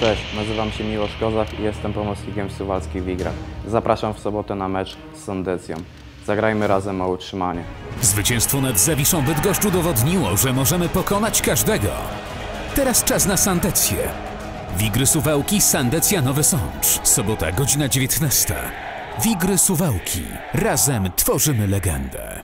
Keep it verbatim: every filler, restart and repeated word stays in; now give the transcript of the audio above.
Cześć, nazywam się Miłosz Kozak i jestem pomocnikiem w suwalskich Wigrach. Zapraszam w sobotę na mecz z Sandecją. Zagrajmy razem o utrzymanie. Zwycięstwo nad Zawiszą Bydgoszcz udowodniło, że możemy pokonać każdego. Teraz czas na Sandecję. Wigry Suwałki, Sandecja Nowy Sącz. Sobota, godzina dziewiętnasta. Wigry Suwałki. Razem tworzymy legendę.